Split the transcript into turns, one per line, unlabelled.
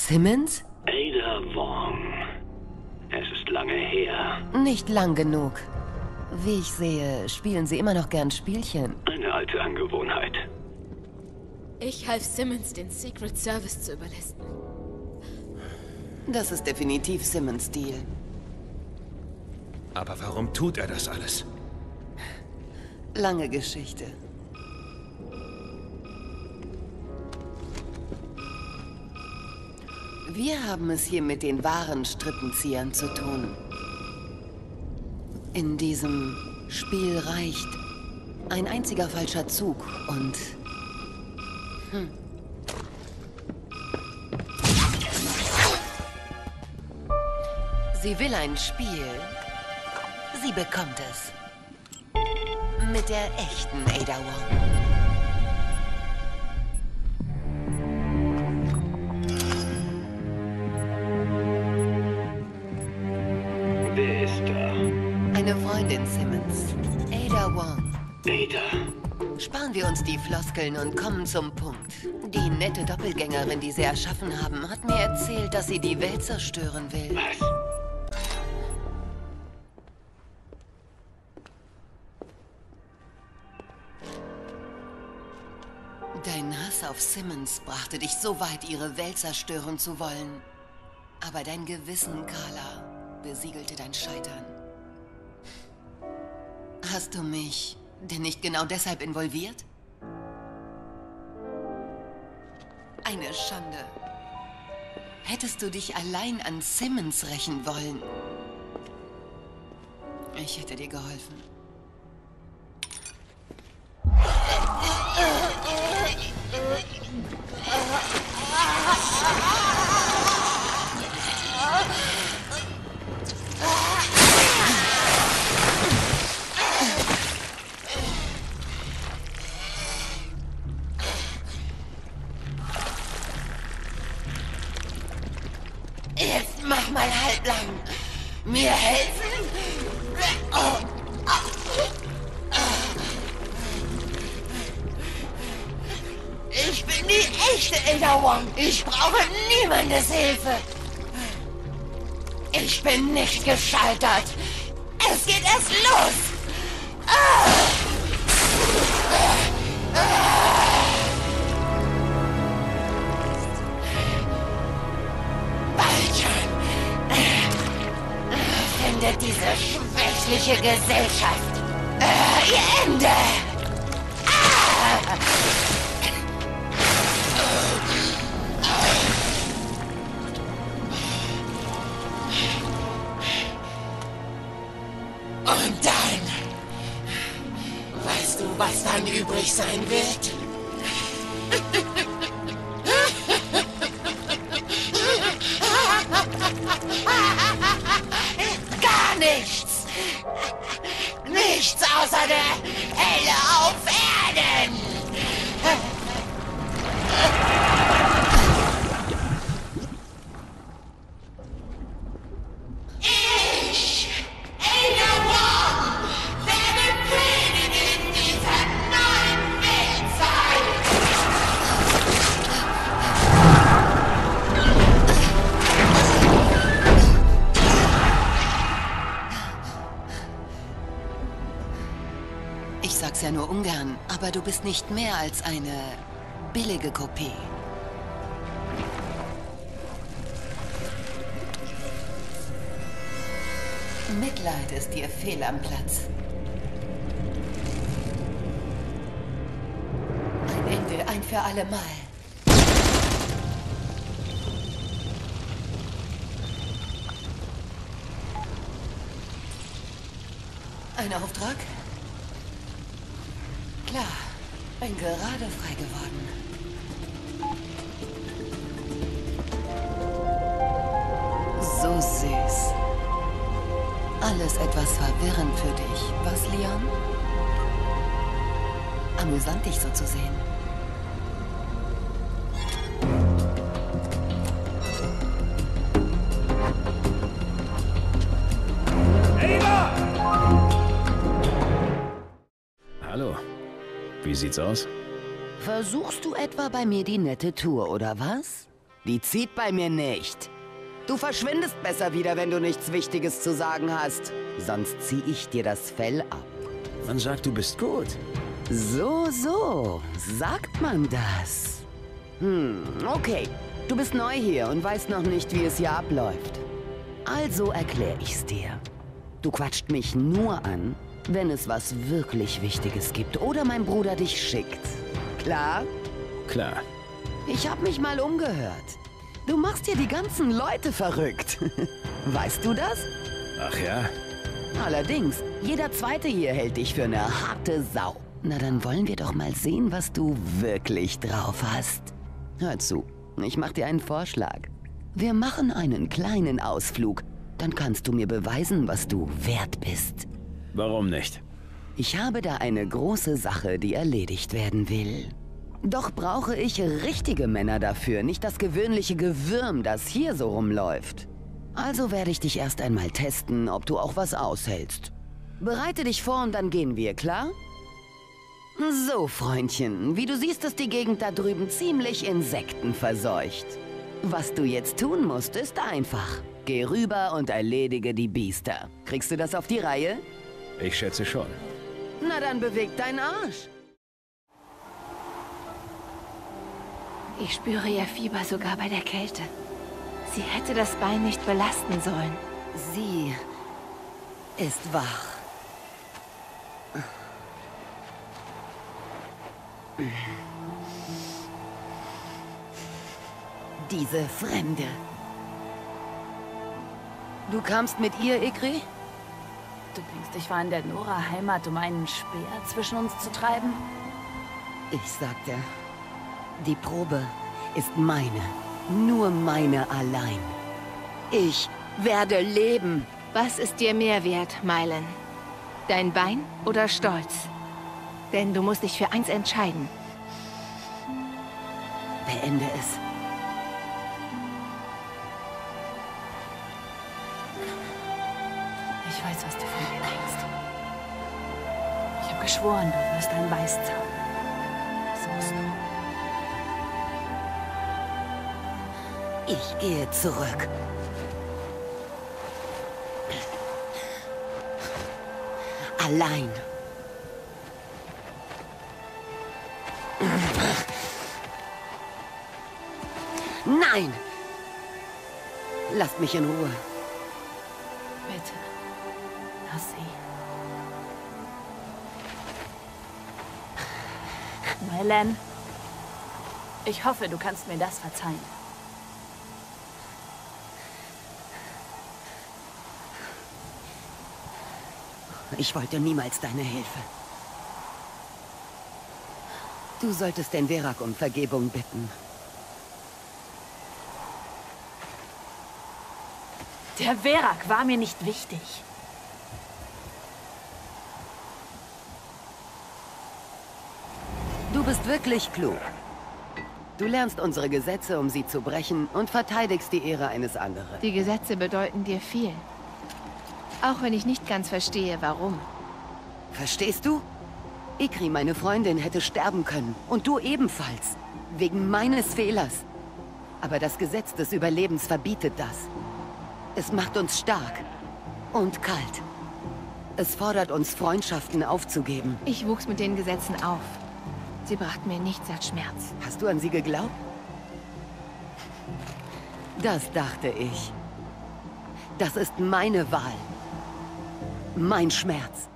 Simmons?
Ada Wong. Es ist lange her.
Nicht lang genug. Wie ich sehe, spielen Sie immer noch gern Spielchen.
Eine alte Angewohnheit.
Ich half Simmons, den Secret Service zu überlisten.
Das ist definitiv Simmons' Stil.
Aber warum tut er das alles?
Lange Geschichte. Wir haben es hier mit den wahren Strippenziehern zu tun. In diesem Spiel reicht ein einziger falscher Zug und... Sie will ein Spiel. Sie bekommt es. Mit der echten Ada Wong.
Wer ist da?
Eine Freundin Simmons. Ada Wong.
Ada.
Sparen wir uns die Floskeln und kommen zum Punkt. Die nette Doppelgängerin, die Sie erschaffen haben, hat mir erzählt, dass sie die Welt zerstören will.
Was?
Dein Hass auf Simmons brachte dich so weit, ihre Welt zerstören zu wollen. Aber dein Gewissen, Carla, besiegelte dein Scheitern. Hast du mich denn nicht genau deshalb involviert? Eine Schande. Hättest du dich allein an Simmons rächen wollen? Ich hätte dir geholfen. Jetzt mach mal halblang. Mir helfen? Ich bin die echte Ada Wong. Ich brauche niemandes Hilfe. Ich bin nicht gescheitert. Es geht erst los. Bald schon findet diese schwächliche Gesellschaft ihr Ende. Und dann, weißt du, was dann übrig sein wird? Gar nichts! Nichts außer der Hölle auf Erden! Ich sag's ja nur ungern, aber du bist nicht mehr als eine billige Kopie. Mitleid ist dir fehl am Platz. Ein Ende, ein für alle Mal. Ein Auftrag? Klar, bin gerade frei geworden. So süß. Alles etwas verwirrend für dich, was, Leon? Amüsant, dich so zu sehen.
Hallo. Wie sieht's aus?
Versuchst du etwa bei mir die nette Tour, oder was?
Die zieht bei mir nicht. Du verschwindest besser wieder, wenn du nichts Wichtiges zu sagen hast. Sonst zieh ich dir das Fell ab.
Man sagt, du bist gut.
So, sagt man das. Okay. Du bist neu hier und weißt noch nicht, wie es hier abläuft. Also erkläre ich's dir. Du quatscht mich nur an, wenn es was wirklich Wichtiges gibt oder mein Bruder dich schickt. Klar?
Klar.
Ich hab mich mal umgehört. Du machst hier die ganzen Leute verrückt. Weißt du das?
Ach ja?
Allerdings, jeder Zweite hier hält dich für eine harte Sau. Na, dann wollen wir doch mal sehen, was du wirklich drauf hast. Hör zu, ich mach dir einen Vorschlag. Wir machen einen kleinen Ausflug. Dann kannst du mir beweisen, was du wert bist.
Warum nicht?
Ich habe da eine große Sache, die erledigt werden will. Doch brauche ich richtige Männer dafür, nicht das gewöhnliche Gewürm, das hier so rumläuft. Also werde ich dich erst einmal testen, ob du auch was aushältst. Bereite dich vor und dann gehen wir, klar? So, Freundchen, wie du siehst, ist die Gegend da drüben ziemlich insektenverseucht. Was du jetzt tun musst, ist einfach. Geh rüber und erledige die Biester. Kriegst du das auf die Reihe?
Ich schätze schon.
Na dann beweg deinen Arsch.
Ich spüre ihr Fieber sogar bei der Kälte. Sie hätte das Bein nicht belasten sollen.
Sie ist wach. Diese Fremde. Du kamst mit ihr, Ikri?
Du denkst, ich war in der Nora-Heimat, um einen Speer zwischen uns zu treiben?
Ich sagte, die Probe ist meine. Nur meine allein. Ich werde leben.
Was ist dir mehr wert, Mylan? Dein Bein oder Stolz? Denn du musst dich für eins entscheiden.
Beende es.
Ich weiß, was du von mir denkst. Ich habe geschworen, du wirst ein Weißzahn. Das musst du.
Ich gehe zurück. Allein. Nein! Lasst mich in Ruhe.
Bitte. Lass sie. Mylan, ich hoffe, du kannst mir das verzeihen.
Ich wollte niemals deine Hilfe. Du solltest den Verak um Vergebung bitten.
Der Verak war mir nicht wichtig.
Du bist wirklich klug. Du lernst unsere Gesetze, um sie zu brechen, und verteidigst die Ehre eines anderen.
Die Gesetze bedeuten dir viel. Auch wenn ich nicht ganz verstehe, warum.
Verstehst du? Ikri, meine Freundin, hätte sterben können. Und du ebenfalls. Wegen meines Fehlers. Aber das Gesetz des Überlebens verbietet das. Es macht uns stark. Und kalt. Es fordert uns, Freundschaften aufzugeben.
Ich wuchs mit den Gesetzen auf. Sie brachten mir nichts als Schmerz.
Hast du an sie geglaubt? Das dachte ich. Das ist meine Wahl. Mein Schmerz.